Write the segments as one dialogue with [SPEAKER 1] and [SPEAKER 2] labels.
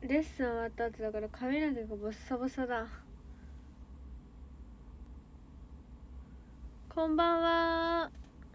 [SPEAKER 1] レッスン終わった後だから髪の毛がボッサボサだ。こんばんは。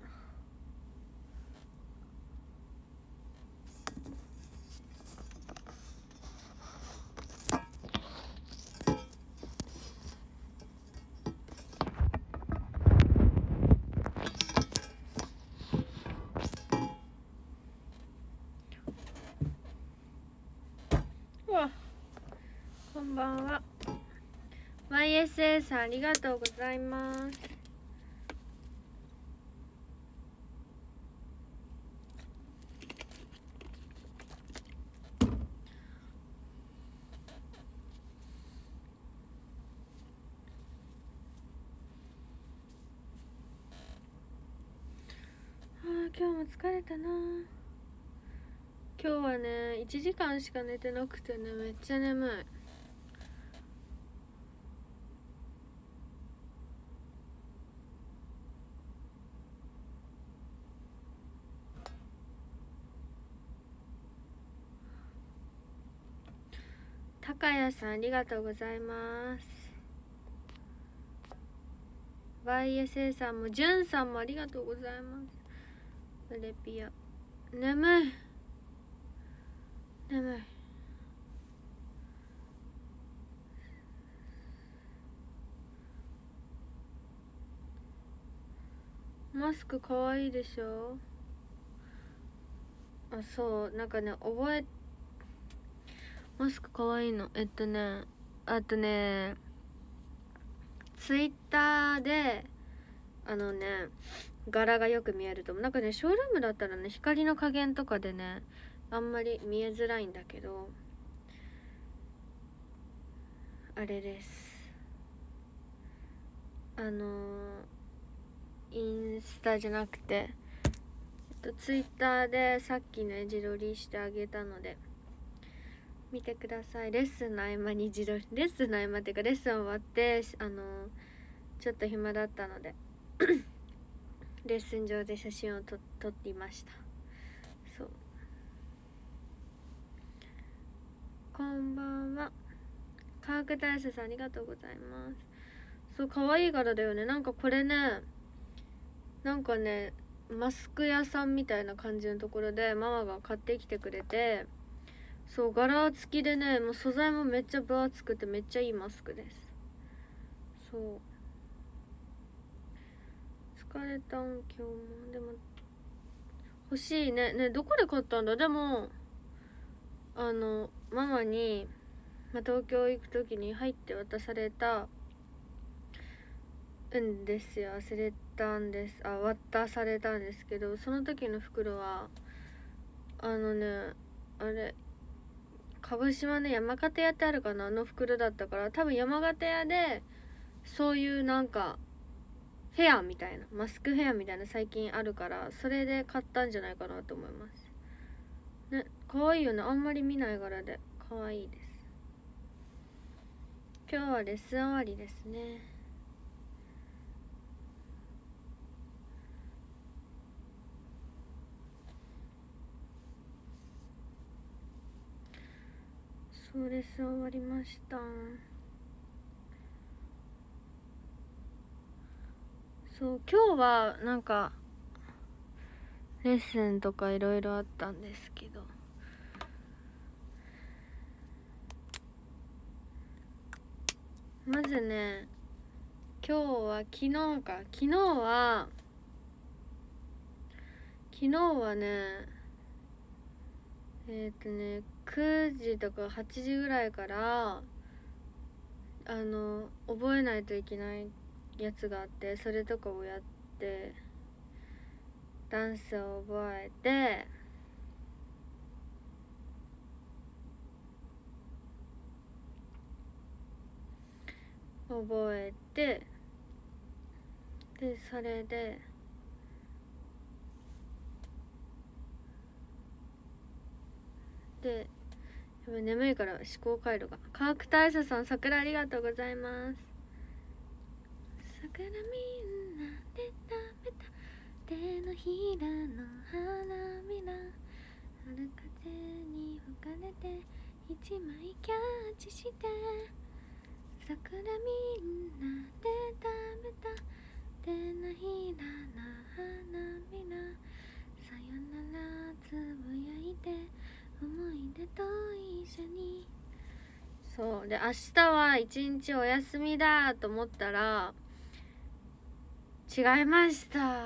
[SPEAKER 1] うわ、こんばんは。 YSA さんありがとうございます。今日も疲れたな。今日はね1時間しか寝てなくてね、めっちゃ眠い。高谷さんありがとうございます。 YSA さんもじゅんさんもありがとうございます。レピア眠い眠い。マスクかわいいでしょ。あ、そうなんかねマスクかわいいの。あとねツイッターで柄がよく見えると思う。なんかねショールームだったらね光の加減とかでねあんまり見えづらいんだけど、あれです、インスタじゃなくてツイッターでさっきね自撮りしてあげたので見てください。レッスンの合間にレッスンの合間っていうかレッスン終わってちょっと暇だったのでレッスン上で写真を撮っていました。そう、こんばんは。科学大佐さんありがとうございます。そう可愛い柄だよね。なんかこれねなんかねマスク屋さんみたいな感じのところでママが買ってきてくれて、そう柄付きでねもう素材もめっちゃ分厚くてめっちゃいいマスクです。そう疲れたん今日も。でも欲しいね。どこで買ったんだ。でもママに、東京行く時に入って渡されたんですよ。忘れたんです。渡されたんですけど、その時の袋はあれ鹿児島の山形屋ってあるかな、あの袋だったから、多分山形屋でそういうなんかフェアみたいな、マスクフェアみたいな最近あるから、それで買ったんじゃないかなと思いますね。可愛いよね。あんまり見ない柄で可愛いです。今日はレッスン終わりですね。そうレッスン終わりました。そう今日はなんかレッスンとかいろいろあったんですけど、まずね今日は昨日はね9時とか8時ぐらいから覚えないといけないやつがあって、それとかをやってダンスを覚えてでそれでやばい眠いから思考回路が。科学大佐さん桜ありがとうございます。桜みんなで食べた手のひらの花びら、春風に吹かれて一枚キャッチして桜みんなで食べた手のひらの花びらさよならつぶやいて思い出と一緒に。そうで明日は一日お休みだと思ったら違いました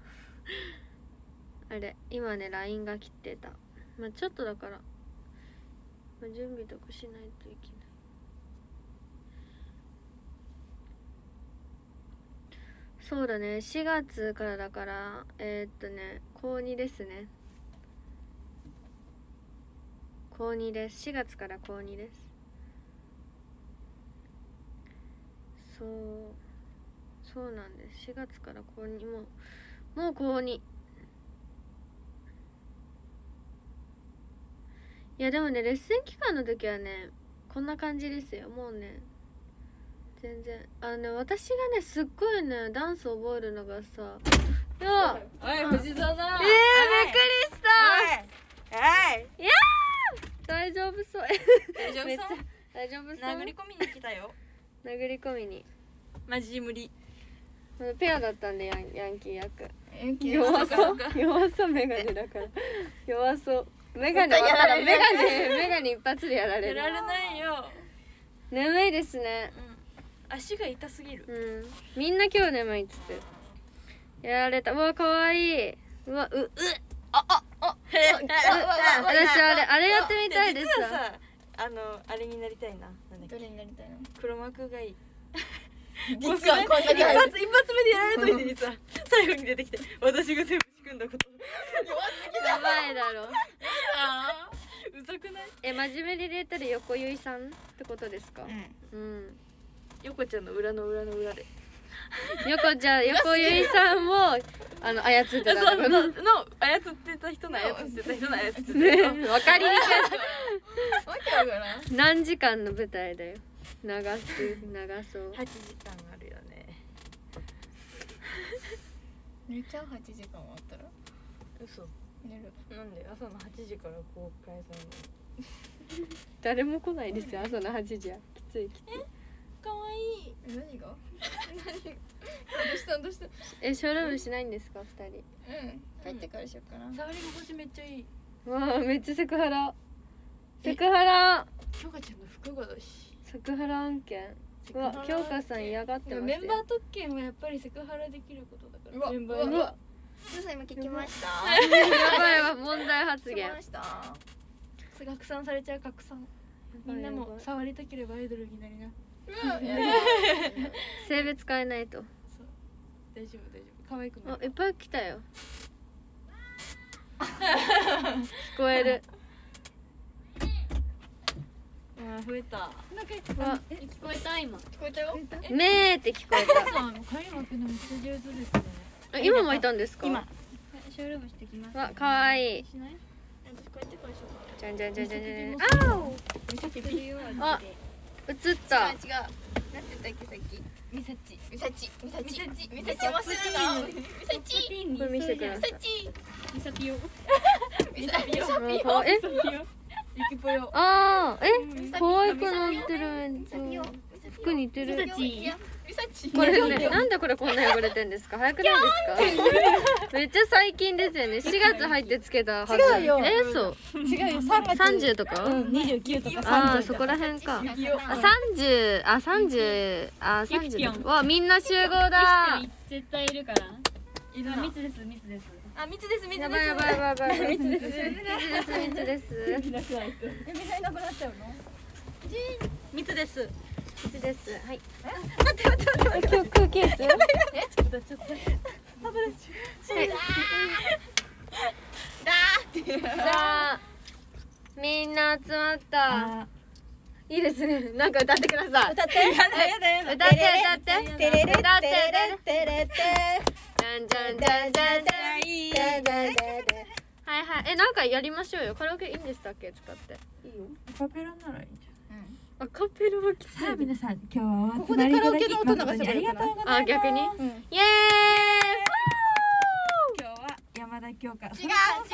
[SPEAKER 1] あれ今ね LINE が来てた。まあちょっとだから、まあ、準備とかしないといけない。そうだね4月からだから高2ですね。高2です。4月から高2です。そうなんです。4月から高2もう高2。いやでもねレッスン期間の時はねこんな感じですよ。もうね全然私がねすっごいねダンス覚えるのがさいや
[SPEAKER 2] おい藤沢だ。
[SPEAKER 1] びっくりしたいや大丈夫そうめっちゃ大丈夫そう
[SPEAKER 2] 殴り込みに来たよ。
[SPEAKER 1] 殴り込みに
[SPEAKER 2] マジ無理。
[SPEAKER 1] ペアだったんでヤンキー役
[SPEAKER 2] 弱
[SPEAKER 1] そうメガネだから弱そうメガネ割ったらメガネ一発でやられる。
[SPEAKER 2] やられないよ。
[SPEAKER 1] 眠いですね。
[SPEAKER 2] 足が痛すぎる。
[SPEAKER 1] みんな今日眠いっつってやられた。うわかわいい。うわ私あれやってみたいです。
[SPEAKER 2] 実はさあれになりたいな。
[SPEAKER 3] どれになりたいの？
[SPEAKER 2] 黒幕がいい。
[SPEAKER 3] 実はこんなに
[SPEAKER 2] 一発目でやられといてにさ最後に出てきて私が全部仕組んだこと。
[SPEAKER 1] やばいだろ。
[SPEAKER 2] うざくない？
[SPEAKER 1] 真面目に入れたら横ゆいさんってことですか？
[SPEAKER 2] 横ちゃんの裏の裏の裏で
[SPEAKER 1] 横ゆいさんを操ってた
[SPEAKER 2] の操ってた人の操ってた人の操ってた人。
[SPEAKER 1] ね、分かりにくい。
[SPEAKER 3] わけわからん。
[SPEAKER 1] 何時間の舞台だよ。長そう。
[SPEAKER 2] 8時間あるよね。
[SPEAKER 3] 寝ちゃう8時間終わったら。
[SPEAKER 2] 嘘。
[SPEAKER 3] 寝る。
[SPEAKER 2] なんで朝の8時から公開されるの？
[SPEAKER 1] 誰も来ないですよ朝の8時は。きつい。
[SPEAKER 2] かわいい。
[SPEAKER 3] 何が？どうした？
[SPEAKER 1] ショールームしないんですか2人？
[SPEAKER 3] 帰ってからしようかな。
[SPEAKER 2] 触り心地めっちゃいい。
[SPEAKER 1] わあめっちゃセクハラ。セクハラ。
[SPEAKER 2] 京香ちゃんの服がだし。
[SPEAKER 1] セクハラ案件。うわ京香さん嫌がってますよ。
[SPEAKER 2] メンバー特権はやっぱりセクハラできることだから。メンバー
[SPEAKER 3] うわ。今聞きました。
[SPEAKER 1] やばいわ問題発言。
[SPEAKER 2] 拡散されちゃう拡散。みんなも触りたければアイドルになりな。
[SPEAKER 1] 性別変えないと。
[SPEAKER 2] 大丈夫可愛くない。
[SPEAKER 1] いっぱい来たよ。聞こえる。
[SPEAKER 2] 増えた。
[SPEAKER 1] 聞こえた今。
[SPEAKER 3] 聞こえたよ。
[SPEAKER 1] めーって聞こえた。
[SPEAKER 2] 髪巻くのめっちゃ上手ですね。
[SPEAKER 1] 今もいたんですか？
[SPEAKER 2] 今。ショールームしてきます。
[SPEAKER 1] わ可愛い。
[SPEAKER 2] しない？私こうやってからしようか。
[SPEAKER 1] じゃんじゃんじゃんじゃんじゃん。
[SPEAKER 2] 見せてみるよ。
[SPEAKER 1] あ、映った。
[SPEAKER 3] 違う。なんて言ったっけさっき？ミサチもするの？ミサチ。
[SPEAKER 1] これ見せてください。
[SPEAKER 2] ミサピオ。
[SPEAKER 3] ゆきぽよ。
[SPEAKER 1] 可愛くなってる。めっちゃ服似てる。これね、なんでこれこんな汚れてんですか？早くないですか？めっちゃ最近ですよね。4月入ってつけたはず。
[SPEAKER 3] 違うよ。
[SPEAKER 1] そう。
[SPEAKER 3] 違うよ。3月。
[SPEAKER 1] 30とか
[SPEAKER 2] 29とか
[SPEAKER 1] 30。そこら辺か。30。わ、みんな集合だ。
[SPEAKER 2] 絶対いるから。密です。
[SPEAKER 1] やばい。密です。
[SPEAKER 2] 密です。
[SPEAKER 1] はい。今日空ケース？
[SPEAKER 2] ちょっと。
[SPEAKER 1] みんな集まった。いいですね。なんか歌ってください。
[SPEAKER 3] 歌って。
[SPEAKER 1] 歌って。
[SPEAKER 3] テレレテレレテレテ。
[SPEAKER 1] じゃん。はい。なんかやりましょうよ。カラオケいいんでしたっけ？使って。いいよ。
[SPEAKER 2] アカペラならいいじゃん。
[SPEAKER 1] アカペラはきつい。
[SPEAKER 2] さあ皆さん今日は
[SPEAKER 3] ここでカラオケの音流せばいいかな。
[SPEAKER 1] 逆に。イエーイ。
[SPEAKER 2] 今日は山田
[SPEAKER 4] 今日から
[SPEAKER 3] 違う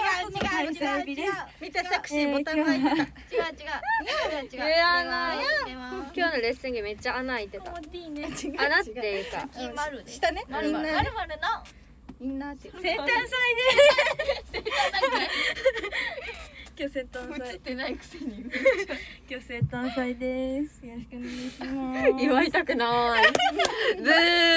[SPEAKER 5] 見てセクシーボタンが開いてた。
[SPEAKER 3] 違う
[SPEAKER 1] いらない今日のレッスン着めっちゃ穴開いてた。穴っていうか
[SPEAKER 3] 丸で
[SPEAKER 5] 下ね。インナーね。
[SPEAKER 3] 丸の
[SPEAKER 5] インナーって。
[SPEAKER 4] 生誕祭です今日生誕祭
[SPEAKER 3] 映ってないくせに
[SPEAKER 4] 今日生誕祭です。よろしくお願いします
[SPEAKER 1] 祝いたくないブー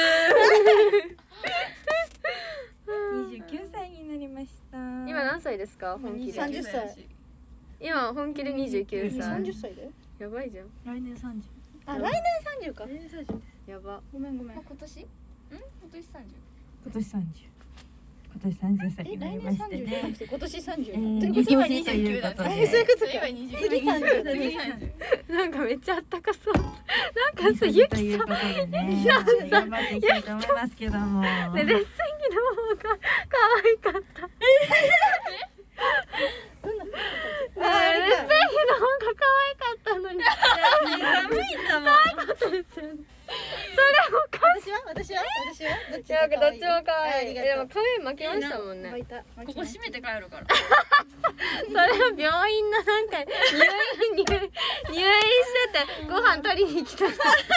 [SPEAKER 4] 29歳になりました。
[SPEAKER 1] 今何歳ですか本気で。
[SPEAKER 5] 30歳。
[SPEAKER 1] 今本気で29歳。
[SPEAKER 5] 30歳で。
[SPEAKER 1] やばいじゃん。
[SPEAKER 4] 来年30。
[SPEAKER 5] あ、来年30か。
[SPEAKER 4] 来年30です。
[SPEAKER 1] やば。
[SPEAKER 5] ごめんごめん。
[SPEAKER 3] 今年30
[SPEAKER 4] 今年30。今年30歳になりましてね。
[SPEAKER 5] 今年30。
[SPEAKER 4] 今29ということで。
[SPEAKER 5] そういうことか。
[SPEAKER 3] 今
[SPEAKER 5] 次
[SPEAKER 3] 29
[SPEAKER 5] 30。
[SPEAKER 1] なんかめっちゃあったかそう。なんかさ、ゆき
[SPEAKER 4] ということでね。頑張っていきたいと思いますけども。
[SPEAKER 1] レッスン着の方が可愛かった。レッスン着の方が可愛かったのに。
[SPEAKER 4] 寒いんだもん。
[SPEAKER 5] 私はどっち
[SPEAKER 1] なんかどっちも可愛い。
[SPEAKER 5] ありがとう
[SPEAKER 1] でも髪巻きましたもんね。
[SPEAKER 3] ここ閉めて帰るから
[SPEAKER 1] それは病院のなんか入院しててご飯取りに来た人。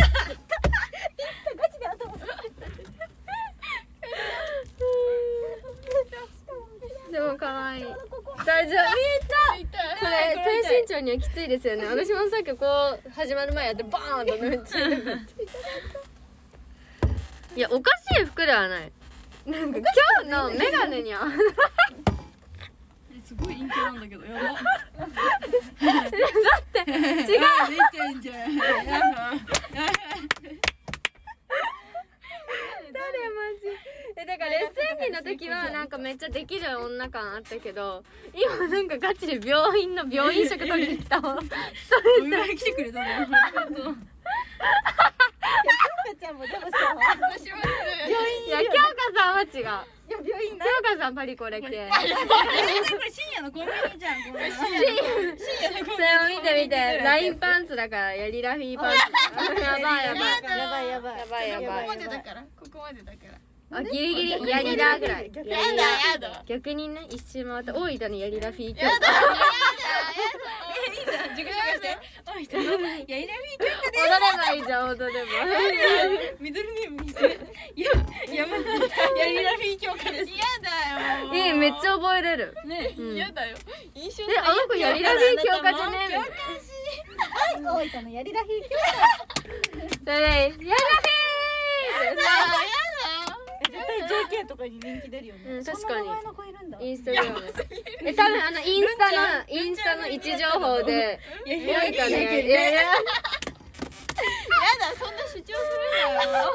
[SPEAKER 1] でも可愛い。大丈夫。見えた。これ低身長にはきついですよね。私もさっきこう始まる前やってバーンとめっちゃ。いやおかしい服ではない。なんか今日のメガネには
[SPEAKER 4] すごい陰キャなんだけど、やば。
[SPEAKER 1] だって違う。
[SPEAKER 4] めっちゃいいんじゃん。
[SPEAKER 1] 誰マジ。だからレッスン着の時はなんかめっちゃできる女感あったけど、今なんかガチで病院の病院食取りに来たわ。
[SPEAKER 4] お見舞い来てくれたの。
[SPEAKER 5] ちゃんもでもさ、
[SPEAKER 3] 私も
[SPEAKER 1] いや京香さんは違う。
[SPEAKER 5] 病院
[SPEAKER 1] 京香さんパリコレ系。
[SPEAKER 4] これ深夜のコンビニじゃん。これ
[SPEAKER 1] それを見て見て、ラインパンツだからヤリラフィーパンツだ。やばいやばい。
[SPEAKER 5] やばい。
[SPEAKER 1] やばいやばい。
[SPEAKER 3] ここまでだからここまでだから
[SPEAKER 1] あギリギリヤリラぐらい。
[SPEAKER 3] やだやだ
[SPEAKER 1] 逆にね一周回って大分のヤリラフィー京
[SPEAKER 3] やだ
[SPEAKER 1] 香。
[SPEAKER 4] 自己紹介して。おい、人のやいらみー
[SPEAKER 1] 踊ればいいじゃん踊れば。
[SPEAKER 4] ミドルネームにして。やまやりらフィー強化です。
[SPEAKER 3] やだよ
[SPEAKER 1] いいめっちゃ覚えれる。
[SPEAKER 4] ね。
[SPEAKER 1] うん
[SPEAKER 3] やだよ印象
[SPEAKER 1] あの子ヤリラフィー京香じゃねえ。
[SPEAKER 5] 大分のやりらひ
[SPEAKER 1] それヤリラフィー。
[SPEAKER 5] 絶対 JK とかに人気出るよね。
[SPEAKER 1] うん確かに。
[SPEAKER 5] の子いるんだ。
[SPEAKER 1] インスタグラム。多分インスタの位置情報で大分のや
[SPEAKER 3] やだそんな主張するなよ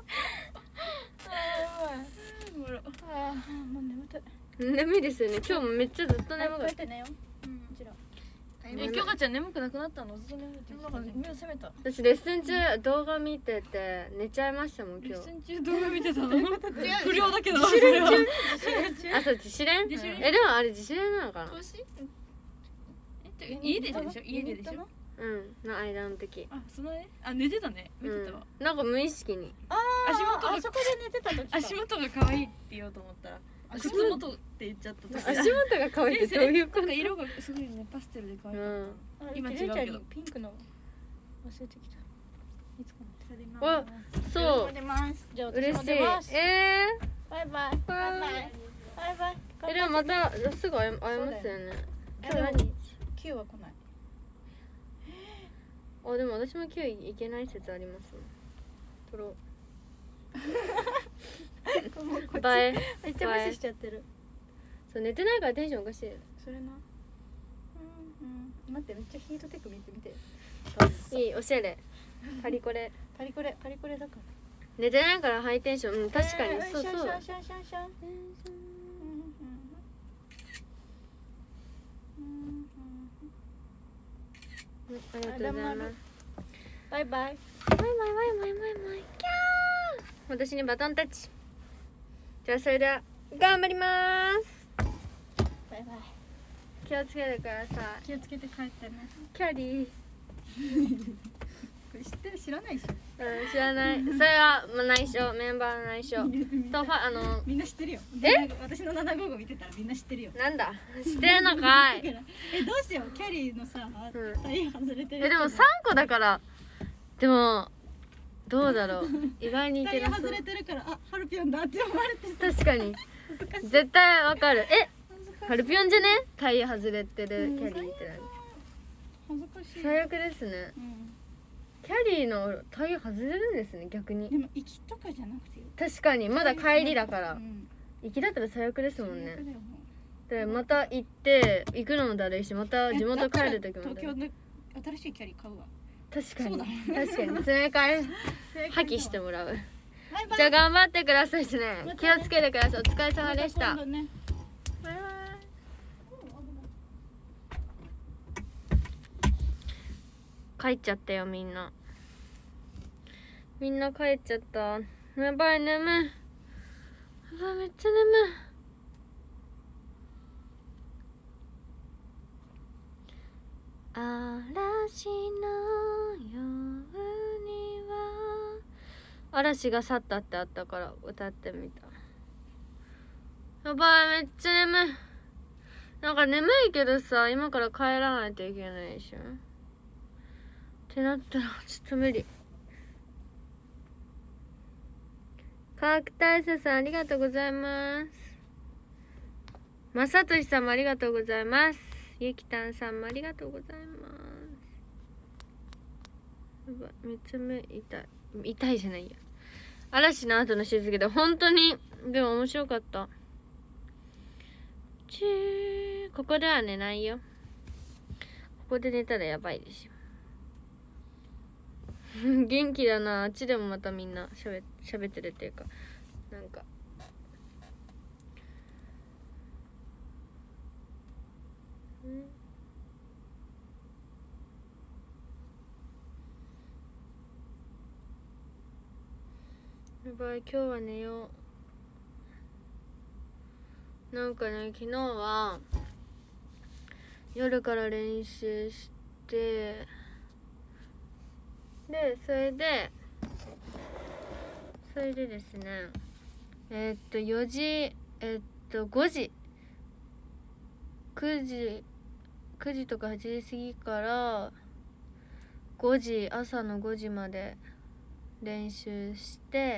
[SPEAKER 5] もう眠たい。
[SPEAKER 1] 眠いですよね。今日もめっちゃずっと眠かっ
[SPEAKER 5] こうやって寝よう。うちら。
[SPEAKER 4] きょかちゃん眠くなくなったの？ずっと眠いって言ってたね。目を覚めた。
[SPEAKER 1] た。私レッスン中動画見てて寝ちゃいましたもん今日。
[SPEAKER 4] レッスン中動画見てたの？不良だけど。
[SPEAKER 1] あそう自主練？でもあれ自主練なのかな？
[SPEAKER 3] 投資
[SPEAKER 4] 家ででしょ？家ででしょ？
[SPEAKER 1] うんの間の時。
[SPEAKER 4] あ、そのね。あ、寝てたね。見てたわ。
[SPEAKER 1] なんか無意識に。
[SPEAKER 4] 足元が
[SPEAKER 5] あそこで寝てた時か。
[SPEAKER 4] 足元が可愛いって言おうと思ったら靴元って言っちゃった時。
[SPEAKER 1] 足元が可愛いってどういうこと？
[SPEAKER 4] なんか色がすごいね、パステルで可愛い。今違うけど
[SPEAKER 5] ピンクの忘れてきた。いつか
[SPEAKER 1] あそう
[SPEAKER 3] 出ます
[SPEAKER 5] じゃあ
[SPEAKER 1] 嬉しい。
[SPEAKER 5] 私も出ます。
[SPEAKER 1] バイ
[SPEAKER 5] バイバイ。バイバイ。
[SPEAKER 1] でもまたすぐ会えますよね。今日何？
[SPEAKER 5] 9は来ない。
[SPEAKER 1] あでも私も今日行けない説ありますもん。撮ろう。バイ。
[SPEAKER 5] めっちゃ無視しちゃってる。
[SPEAKER 1] そう寝てないからテンションおかしい。
[SPEAKER 5] それな。待ってめっちゃヒートテック見てみて。
[SPEAKER 1] いいおしゃれ。パリコレ。
[SPEAKER 5] パリコレだから。
[SPEAKER 1] 寝てないからハイテンション。うん確かにそうそう。
[SPEAKER 5] シャンシャンシャンシャンシャン。
[SPEAKER 1] ありがとうございます。
[SPEAKER 5] バイバイ。
[SPEAKER 1] バイバイバイバイバイバイキャー。私にバトンタッチ。じゃあそれでは頑張ります。
[SPEAKER 5] バイバイ。
[SPEAKER 1] 気をつけてください。
[SPEAKER 4] 気をつけて帰ってね。
[SPEAKER 1] キャリー。
[SPEAKER 4] これ知ってる知らないでしょ。
[SPEAKER 1] 知らない。それはまあ内緒、メンバーの内緒と
[SPEAKER 4] みんな知ってるよ。私の755見てたらみんな知ってるよ。
[SPEAKER 1] なんだ知ってるのかい。
[SPEAKER 4] どうしようキャリーのさタイヤ外れてる。
[SPEAKER 1] でも3個だから。でもどうだろう。意外にいけなそう。
[SPEAKER 4] タイヤ外れてるからハルピョンだって思われて。
[SPEAKER 1] 確かに絶対わかる。ハルピョンじゃね？タイヤ外れてるキャリーって何？
[SPEAKER 4] 恥ずかしい。
[SPEAKER 1] 最悪ですね。キャリーのタイヤ外れるんですね、逆に。
[SPEAKER 4] でも行きとかじゃなくてよ。
[SPEAKER 1] 確かにまだ帰りだから。行きだったら最悪ですもんね。でまた行くのもだるいし、また地元帰る時もだるい。
[SPEAKER 4] 東京の新しいキャリー買うわ。
[SPEAKER 1] 確かに詰め替え破棄してもらう。じゃあ頑張ってくださいしね。気をつけてください。お疲れ様でした。バイバイ。帰っちゃったよみんな。みんな帰っちゃった。やばい、眠い。やばい、めっちゃ眠い。嵐の夜には嵐が去ったってあったから歌ってみた。やばい、めっちゃ眠い。なんか眠いけどさ、今から帰らないといけないでしょってなったらちょっと無理。カーク大佐さんありがとうございます。まさとしさんもありがとうございます。ゆきたんさんもありがとうございます。やばい、めっちゃ目痛い。痛いじゃないや。嵐の後の静けで本当にでも面白かった。ここでは寝ないよ。ここで寝たらやばいでしょ。元気だな。あっちでもまたみんな喋ってるっていうか、なんかやばい、今日は寝よう。なんかね、昨日は夜から練習してでそれでですね4時5時9時とか8時過ぎから朝の5時まで練習して、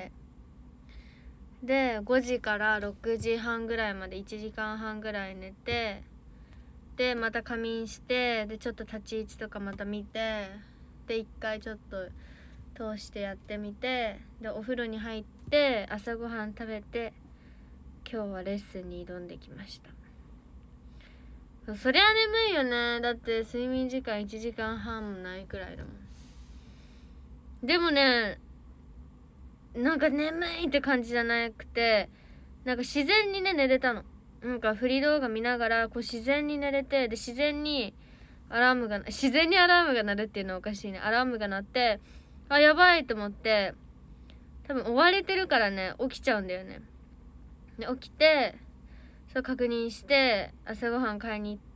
[SPEAKER 1] で5時から6時半ぐらいまで1時間半ぐらい寝て、でまた仮眠して、でちょっと立ち位置とかまた見て、で一回ちょっと通してやってみて、でお風呂に入って朝ごはん食べて、今日はレッスンに挑んできました。そりゃ眠いよね。だって睡眠時間1時間半もないくらいだもん。でもね、なんか眠いって感じじゃなくて、なんか自然にね寝れたの。なんかフリー動画見ながらこう自然に寝れて、で自然にアラームが鳴るっていうのはおかしいね。アラームが鳴って、あ、やばいと思って、多分追われてるからね起きちゃうんだよね。で起きてそう確認して、朝ごはん買いに行って、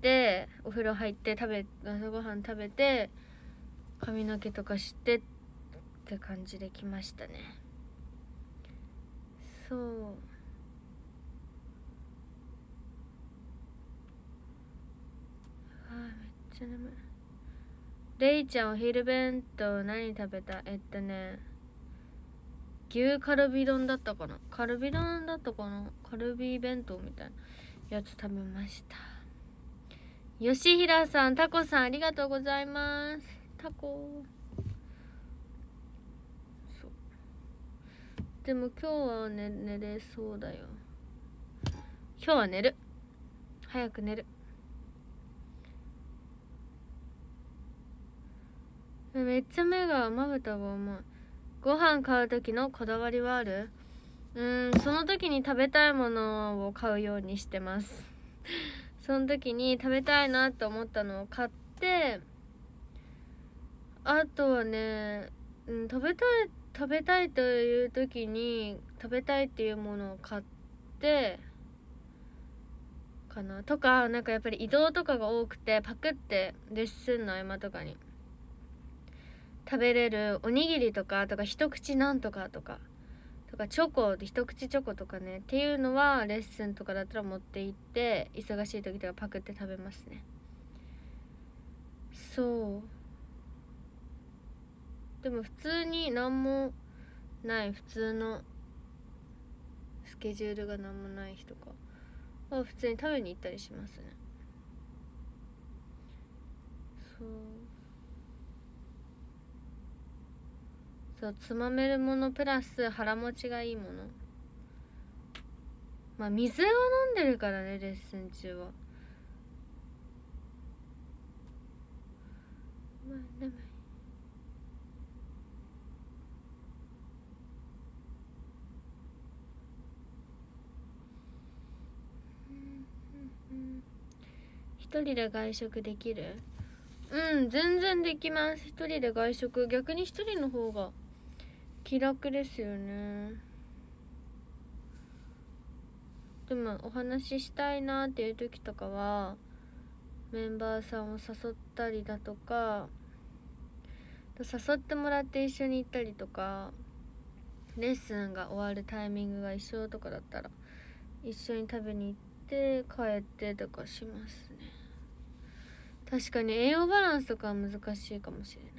[SPEAKER 1] お風呂入って朝ごはん食べて、髪の毛とかしてって感じで来ましたね。そう、めっちゃ眠い。レイちゃんお昼弁当何食べた？牛カルビ丼だったかな、カルビ弁当みたいなやつ食べました。吉平さん、タコさんありがとうございます。タコそうでも今日は寝れそうだよ。今日は寝る。早く寝る。めっちゃ目がまぶたが重い。ご飯買う時のこだわりはある？その時に食べたいものを買うようにしてます。その時に食べたいなと思ったのを買って、あとはね、食べたいという時に食べたいっていうものを買ってかな。とか、なんかやっぱり移動とかが多くて、パクってレッスンの合間とかに食べれるおにぎりとか一口なんとかとかチョコ一口チョコとかねっていうのはレッスンとかだったら持って行って忙しい時とかパクって食べますね。そうでも普通に何もない普通のスケジュールが何もない日とかは普通に食べに行ったりしますね。そうつまめるものプラス腹持ちがいいもの。まあ水は飲んでるからねレッスン中は。まあ眠い。一人で外食できる？うん、全然できます。一人で外食、逆に一人の方が気楽ですよね。でもお話ししたいなっていう時とかはメンバーさんを誘ったりだとか、誘ってもらって一緒に行ったりとか、レッスンが終わるタイミングが一緒とかだったら一緒に食べに行って帰ってとかしますね。確かに栄養バランスとかは難しいかもしれない。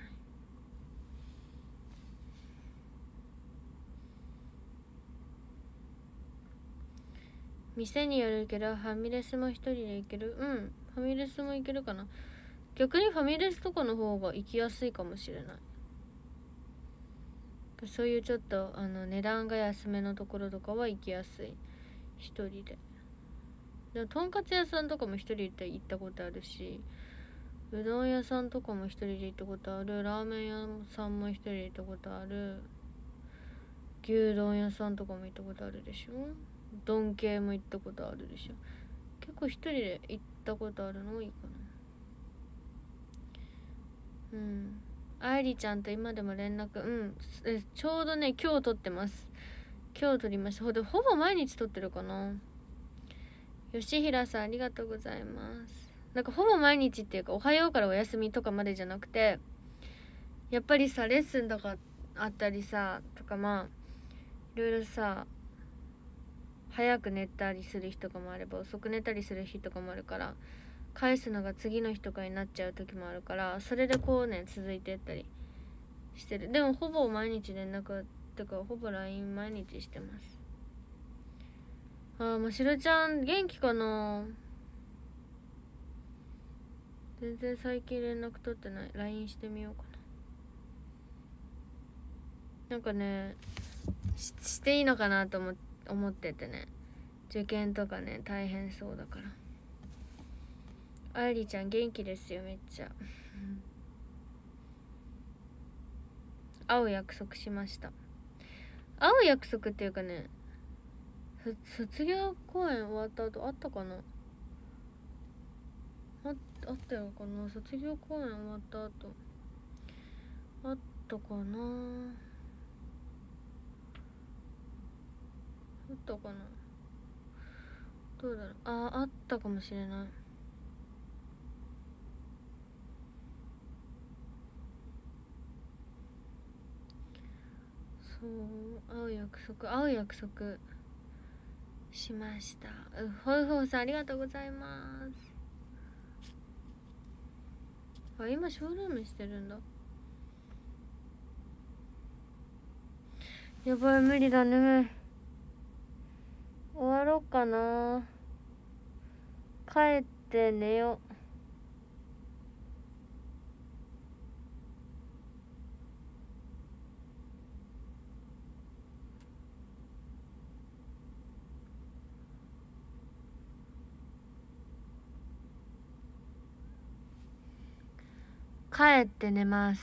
[SPEAKER 1] 店によるけどファミレスも一人で行ける。うん、ファミレスも行けるかな。逆にファミレスとかの方が行きやすいかもしれない。そういうちょっと値段が安めのところとかは行きやすい。一人で。でもとんかつ屋さんとかも一人で行ったことあるし、うどん屋さんとかも一人で行ったことある。ラーメン屋さんも一人で行ったことある。牛丼屋さんとかも行ったことあるでしょ。丼系も行ったことあるでしょ。結構一人で行ったことあるの多いかな。うん。愛理ちゃんと今でも連絡、ちょうどね今日撮ってます。今日撮りました。ほぼ毎日撮ってるかな。吉平さんありがとうございます。なんかほぼ毎日っていうかおはようからお休みとかまでじゃなくて、やっぱりさレッスンとかあったりさとか、まあいろいろさ早く寝たりする日とかもあれば遅く寝たりする日とかもあるから、返すのが次の日とかになっちゃう時もあるから、それでこうね続いてったりしてる。でもほぼ毎日連絡とかほぼ LINE 毎日してます。ましろちゃん元気かな。全然最近連絡取ってない。 LINE してみようかな。なんかねしていいのかなと思っててね。受験とかね大変そうだから。愛理ちゃん元気ですよめっちゃ会う約束しました。会う約束っていうかね、卒業公演終わった後あったかな。あったよかな。卒業公演終わった後あったかな。あったかな。どうだろう。あったかもしれない。そう会う約束しました。ほいほいさんありがとうございます。今ショールームしてるんだ。やばい無理だね。終わろうかな。帰って寝よう。帰って寝ます。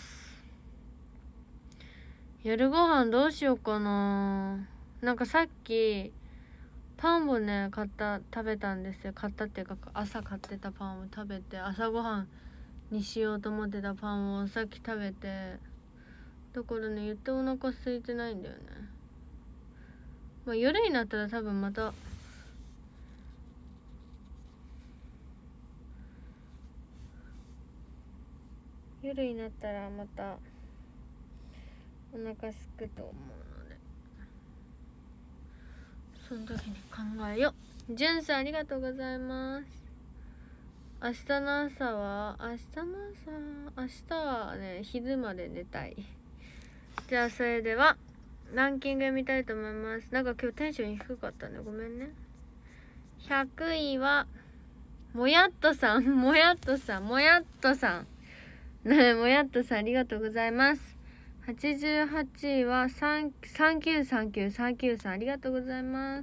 [SPEAKER 1] 夜ご飯どうしようかな。なんかさっきパンをね食べたんですよ。買ったっていうか朝買ってたパンを食べて、朝ごはんにしようと思ってたパンをさっき食べて、だからね言ってお腹空いてないんだよね。まあ夜になったら多分また夜になったらまたお腹すくと思うので、その時に考えよう。じゅんさんありがとうございます。明日の朝はね、昼まで寝たい。じゃあそれではランキング見たいと思います。なんか今日テンション低かったね、ごめんね。100位はもやっとさんね、もやっとさんありがとうございます。88位は3939さんありがとうございます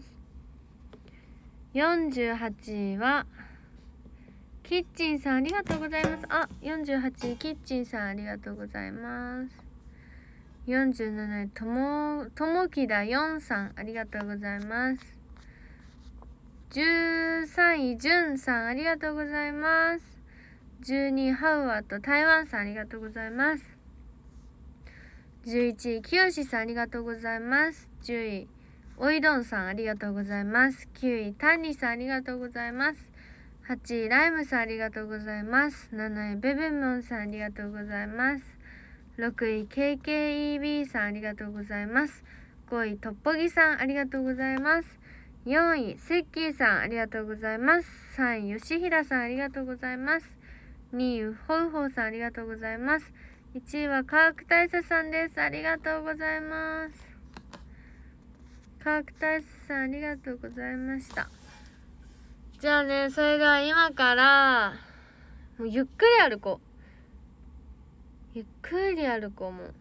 [SPEAKER 1] 。48位はキッチンさんありがとうございます。48位キッチンさんありがとうございます。47位ともきだ4さんありがとうございます。13位じゅんさんありがとうございます。12位ハウアと台湾さんありがとうございます。11位きよしさんありがとうございます。10位おいどんさんありがとうございます。9位タンニさんありがとうございます。8位ライムさんありがとうございます。7位ベベモンさんありがとうございます。6位 KKEB さんありがとうございます。5位トッポギさんありがとうございます。4位セッキーさんありがとうございます。3位よしひらさんありがとうございます。2位ホウホウさんありがとうございます。1位は科学大佐さんです。ありがとうございます。科学大佐さんありがとうございました。じゃあね、それでは今からもうゆっくり歩こう。もう。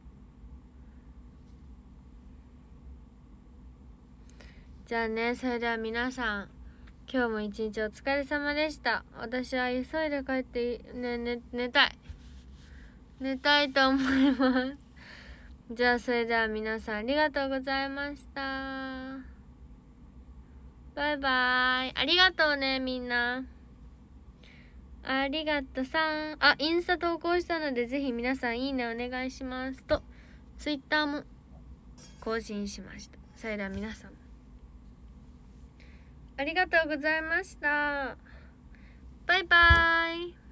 [SPEAKER 1] じゃあね、それでは皆さん今日も一日お疲れ様でした。私は急いで帰って寝たいと思います。じゃあそれでは皆さんありがとうございました。バイバイ。ありがとうね、みんな。ありがとさん。インスタ投稿したのでぜひ皆さんいいねお願いしますと、ツイッターも更新しました。それでは皆さんありがとうございました。バイバイ。